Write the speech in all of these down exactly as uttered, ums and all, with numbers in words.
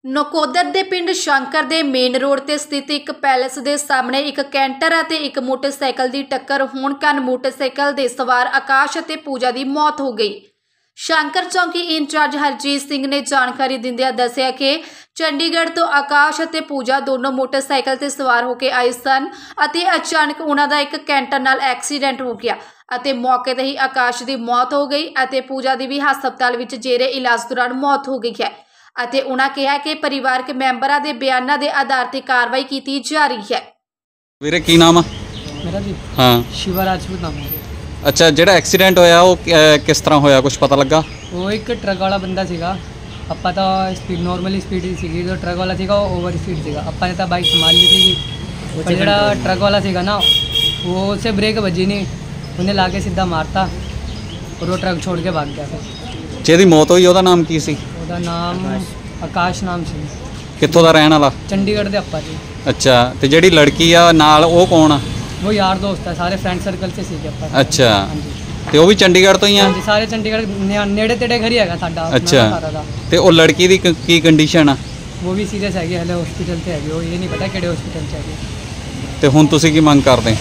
ਨਕੋਦਰ ਦੇ ਪਿੰਡ ਸ਼ੰਕਰ ਦੇ ਮੇਨ ਰੋਡ ਤੇ ਸਥਿਤ ਇੱਕ ਪੈਲੇਸ ਦੇ ਸਾਹਮਣੇ ਇੱਕ ਕੈਂਟਰ ਅਤੇ ਇੱਕ ਮੋਟਰਸਾਈਕਲ ਦੀ ਟੱਕਰ ਹੋਣ ਕਾਰਨ ਮੋਟਰਸਾਈਕਲ ਦੇ ਸਵਾਰ ਆਕਾਸ਼ ਅਤੇ ਪੂਜਾ ਦੀ ਮੌਤ ਹੋ ਗਈ। ਸ਼ੰਕਰ ਚੌਂਕੀ ਇੰਚਾਰਜ ਹਰਜੀਤ ਸਿੰਘ ਨੇ ਜਾਣਕਾਰੀ ਦਿੰਦਿਆਂ ਦੱਸਿਆ ਕਿ ਚੰਡੀਗੜ੍ਹ ਤੋਂ ਆਕਾਸ਼ ਅਤੇ ਪੂਜਾ ਦੋਨੋਂ ਮੋਟਰਸਾਈਕਲ ਤੇ ਸਵਾਰ ਹੋ ਕੇ ਆਏ ਸਨ ਅਤੇ ਅਚਾਨਕ ਉਹਨਾਂ ਦਾ ਇੱਕ ਕੈਂਟਰ ਨਾਲ ਐਕਸੀਡੈਂਟ ਹੋ ਗਿਆ ਅਤੇ ਮੌਕੇ ਤੇ ਹੀ ਆਕਾਸ਼ ਦੀ ਮੌਤ ਹੋ ਗਈ ਅਤੇ ਪੂਜਾ ਦੀ ਵੀ ਹਸਪਤਾਲ ਵਿੱਚ ਜੇਰੇ ਇਲਾਜ ਦੌਰਾਨ ਮੌਤ ਹੋ ਗਈ ਹੈ ਅਤੇ ਉਹਨਾਂ ਕਿਹਾ ਕਿ ਪਰਿਵਾਰਕ ਮੈਂਬਰਾਂ ਦੇ ਬਿਆਨਾਂ ਦੇ ਆਧਾਰ ਤੇ ਕਾਰਵਾਈ ਕੀਤੀ ਜਾ ਰਹੀ ਹੈ। ਵੀਰੇ ਕੀ ਨਾਮ ਆ? मेरा जी हाँ शिवा राजपूत नाम है। अच्छा ਜਿਹੜਾ ਐਕਸੀਡੈਂਟ ਹੋਇਆ ਉਹ ਕਿਸ ਤਰ੍ਹਾਂ ਹੋਇਆ, ਕੁਝ ਪਤਾ ਲੱਗਾ? वो एक ट्रक वाला बंदा सीगा, अपा तो स्पीड नॉर्मली स्पीड ही सीगी, जो ट्रक वाला सीगा वो ओवर स्पीड सीगा, अपा ने तो बाइक संभाल ली थी। पर ਜਿਹੜਾ ट्रक वाला सीगा ना वो उसे ब्रेक बजी नहीं, उन्हें लाके सीधा मारता और वो ट्रक छोड़ के भाग गया। फिर ਜਿਹਦੀ ਮੌਤ ਹੋਈ ਉਹਦਾ ਨਾਮ ਕੀ ਸੀ? ਉਹਦਾ ਨਾਮ ਆਕਾਸ਼ ਨਾਮ ਸੀ। ਕਿੱਥੋਂ ਦਾ ਰਹਿਣ ਵਾਲਾ? ਚੰਡੀਗੜ੍ਹ ਦੇ ਆਪਾਂ ਜੀ। ਅੱਛਾ, ਤੇ ਜਿਹੜੀ ਲੜਕੀ ਆ ਨਾਲ ਉਹ ਕੌਣ ਆ? वो यार दोस्त है, सारे फ्रेंड सर्कल से सीखे ਆਪਾਂ। ਅੱਛਾ, ਤੇ ਉਹ ਵੀ ਚੰਡੀਗੜ੍ਹ ਤੋਂ ਹੀ ਆ? ਹਾਂਜੀ, ਸਾਰੇ ਚੰਡੀਗੜ੍ਹ ਨੇੜੇ ਤੇੜੇ ਘਰ ਹੀ ਹੈਗਾ ਸਾਡਾ। ਅੱਛਾ, ਤੇ ਉਹ ਲੜਕੀ ਦੀ ਕੀ ਕੰਡੀਸ਼ਨ ਆ? ਉਹ ਵੀ ਸੀਰੀਅਸ ਹੈਗੀ, ਹਲੇ ਹਸਪੀਟਲ ਤੇ ਹੈਗੀ, ਉਹ ਇਹ ਨਹੀਂ ਪਤਾ ਕਿਹੜੇ ਹਸਪੀਟਲ 'ਚ ਹੈਗੀ। ਤੇ ਹੁਣ ਤੁਸੀਂ ਕੀ ਮੰਗ ਕਰਦੇ?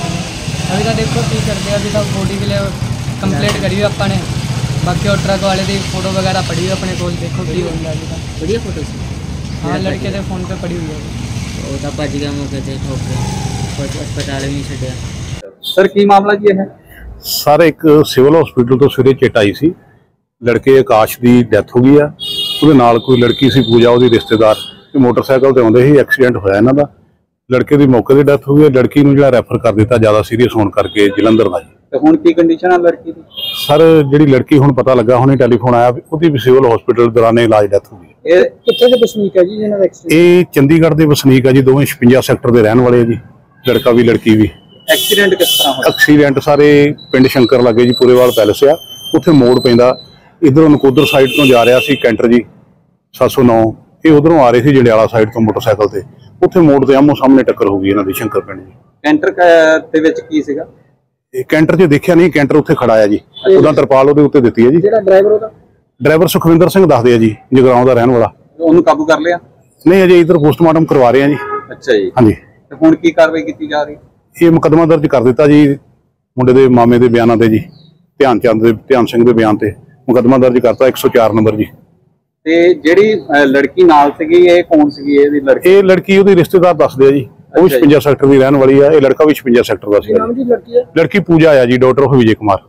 अभी तो देखो की करते हैं, अभी तो बॉडी के लिए कंप्लेंट करी हुई अपने, बाकी और ट्रक वाले की फोटो वगैरह पड़ी हुई अपने को, देखो की होगा अभी तक। बढ़िया फोटो सी। हाँ, लड़के के फोन पे पड़ी हुई है। वो तो भज गया मौके से, ठोक के अस्पताल भी नहीं छड्या। ਸਰ ਕੀ ਮਾਮਲਾ ਜੀ ਇਹ? ਸਰ ਇੱਕ ਸਿਵਲ ਹਸਪੀਟਲ ਤੋਂ ਸਵੇਰੇ ਚਿੱਟ ਆਈ ਸੀ, ਲੜਕੇ ਆਕਾਸ਼ ਦੀ ਡੈਥ ਹੋ ਗਈ ਆ। ਉਹਦੇ ਨਾਲ ਕੋਈ ਲੜਕੀ ਸੀ ਪੂਜਾ, ਉਹਦੀ ਰਿਸ਼ਤੇਦਾਰ, ਤੇ ਮੋਟਰਸਾਈਕਲ ਤੇ ਆਉਂਦੇ ਸੀ, ਐਕਸੀਡੈਂਟ ਹੋਇਆ ਇਹਨਾਂ ਦਾ। ਲੜਕੇ ਦੀ ਮੌਕੇ ਤੇ ਡੈਥ ਹੋ ਗਈ, ਲੜਕੀ ਨੂੰ ਜਿਹੜਾ ਰੈਫਰ ਕਰ ਦਿੱਤਾ ਜ਼ਿਆਦਾ ਸੀਰੀਅਸ ਹੋਣ ਕਰਕੇ ਜਲੰਧਰ ਦਾ ਜੀ। ਤੇ ਹੁਣ ਕੀ ਕੰਡੀਸ਼ਨ ਆ ਲੜਕੀ ਦੀ? ਸਰ ਜਿਹੜੀ ਲੜਕੀ ਹੁਣ ਪਤਾ ਲੱਗਾ, ਹੁਣੇ ਟੈਲੀਫੋਨ ਆਇਆ ਵੀ ਉਹਦੀ ਵੀ ਸਿਵਲ ਹਸਪੀਟਲ ਦੌਰਾਨੇ ਇਲਾਜ ਡੈਥ ਹੋ ਗਈ। ਇਹ ਕਿੱਥੇ ਦੇ ਵਸਨੀਕ ਹੈ ਜੀ ਜਿਹਨਾਂ ਦਾ ਐਕਸੀਡੈਂਟ? ਇਹ ਚੰਡੀਗੜ੍ਹ ਦੇ ਵਸਨੀਕ ਆ ਜੀ, ਦੋਵੇਂ ਛਪੰਜਾ ਸੈਕਟਰ ਦੇ ਰਹਿਣ ਵਾਲੇ ਆ ਜੀ, ਲੜਕਾ ਵੀ ਲੜਕੀ ਵੀ। ਐਕਸੀਡੈਂਟ ਕਿਸ ਤਰ੍ਹਾਂ ਹੋਇਆ? ਐਕਸੀਡੈਂਟ ਸਾਰੇ ਪਿੰਡ ਸ਼ੰਕਰ ਲੱਗੇ ਜੀ, ਪੂਰੇਵਾਲ ਪੈਲੇਸ ਆ, ਉੱਥੇ ਮੋੜ ਪੈਂਦਾ। ਇੱਧਰੋਂ ਨਕੋਦਰ ਸਾਈਡ ਤੋਂ ਜਾ ਰਿਹਾ ਸੀ ਕੈਂਟਰ ਜੀ ਸੱਤ ਸੌ ਨੌ, ਇਹ ਉਧਰੋਂ ਆ ਰਹੇ ਸੀ ਜੰਡਿਆਲਾ ਸਾਈਡ ਤੋਂ ਮੋਟਰਸਾਈਕਲ ਤੇ, ਉੱਥੇ ਮੋੜ ਤੇ ਆਮੋ ਸਾਹਮਣੇ ਟੱਕਰ ਹੋ ਗਈ ਇਹਨਾਂ ਦੀ ਸ਼ੰਕਰ ਪਿੰਡ ਜੀ। ਕੈਂਟਰ ਦੇ ਵਿੱਚ ਕੀ ਸੀਗਾ? ਇਹ ਕੈਂਟਰ 'ਚ ਦੇਖਿਆ ਨਹੀਂ, ਕੈਂਟਰ ਉੱਥੇ ਖੜਾ ਆ ਜੀ, ਉਹਦਾ ਤਰਪਾਲ ਉਹਦੇ ਉੱਤੇ ਦਿੱਤੀ ਹੈ ਜੀ। ਜਿਹੜਾ ਡਰਾਈਵਰ ਉਹਦਾ ਡਰਾਈਵਰ ਸੁਖਵਿੰਦਰ ਸਿੰਘ ਦੱਸਦੇ ਆ ਜੀ, ਜਗਰਾਉਂ ਦਾ ਰਹਿਣ ਵਾਲਾ। ਉਹਨੂੰ ਕਾਬੂ ਕਰ ਲਿਆ? ਨਹੀਂ, ਅਜੇ ਇੱਧਰ ਪੋਸਟਮਾਰਟਮ ਕਰਵਾ ਰਹੇ ਆ ਜੀ। ਅੱਛਾ ਜੀ, ਹਾਂਜੀ। ਤੇ ਹੁਣ ਕੀ ਕਾਰਵਾਈ ਕੀਤੀ ਜਾ ਰਹੀ? ਇਹ ਮੁਕੱਦਮਾ ਦਰਜ ਕਰ ਦਿੱਤਾ ਜੀ, ਮੁੰਡੇ ਦੇ ਮਾਮੇ ਦੇ ਬਿਆਨਾਂ ਤੇ ਜੀ, ਧਿਆਨ ਚੰਦ ਦੇ ਧਿਆਨ ਸਿੰਘ ਦੇ ਬਿਆਨ ਤੇ ਮੁਕੱਦਮਾ ਦਰਜ ਕਰਤਾ ਇੱਕ ਸੌ ਚਾਰ ਨੰਬਰ ਜੀ। ਤੇ ਜਿਹੜੀ ਲੜਕੀ ਨਾਲ ਸੀਗੀ ਇਹ ਕੌਣ ਸੀਗੀ? ਇਹਦੀ ਲੜਕੀ? ਇਹ ਲੜਕੀ ਉਹਦੀ ਰਿਸ਼ਤੇਦਾਰ ਦੱਸਦੇ ਆ ਜੀ, ਉਹ ਵੀ ਛਪੰਜਾ ਸੈਕਟਰ ਦੀ ਰਹਿਣ ਵਾਲੀ ਆ, ਇਹ ਲੜਕਾ ਵੀ ਛਪੰਜਾ ਸੈਕਟਰ ਦਾ ਸੀ। ਲੜਕੀ ਪੂਜਾ ਆ ਜੀ, ਡਾਕਟਰ ਆਫ ਵਿਜੇ ਕੁਮਾਰ।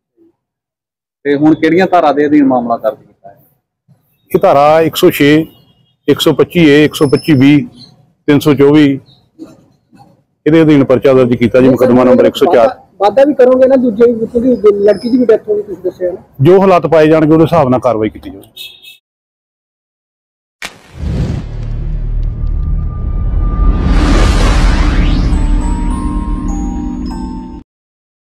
ਤੇ ਹੁਣ ਕਿਹੜੀਆਂ ਧਾਰਾ ਦੇ ਅਧੀਨ ਮਾਮਲਾ ਦਰਜ ਕੀਤਾ ਹੈ? ਇਹ ਧਾਰਾ ਇੱਕ ਸੌ ਛੇ, ਇੱਕ ਸੌ ਪੱਚੀ ਏ, ਇੱਕ ਸੌ ਪੱਚੀ ਬੀ, ਤਿੰਨ ਸੌ ਚੌਵੀ ਇਹਦੇ ਅਧੀਨ ਪਰਚਾ ਦਰਜ ਕੀਤਾ ਜੀ, ਮੁਕੱਦਮਾ ਨੰਬਰ ਇੱਕ ਸੌ ਚਾਰ। ਵਾਅਦਾ ਵੀ ਕਰੋਗੇ ਨਾ ਦੂਜੇ ਲੜਕੀ ਦੀ ਵੀ ਡੈਥ ਹੋ ਗਈ, ਤੁਸੀਂ ਦੱਸਿਆ ਨਾ? ਜੋ ਹਾਲਾਤ ਪਾਏ ਜਾਣਗੇ ਉਹਦੇ ਹਿਸਾਬ ਨਾਲ ਕਾਰਵਾਈ ਕੀਤੀ ਜਾਊਗੀ।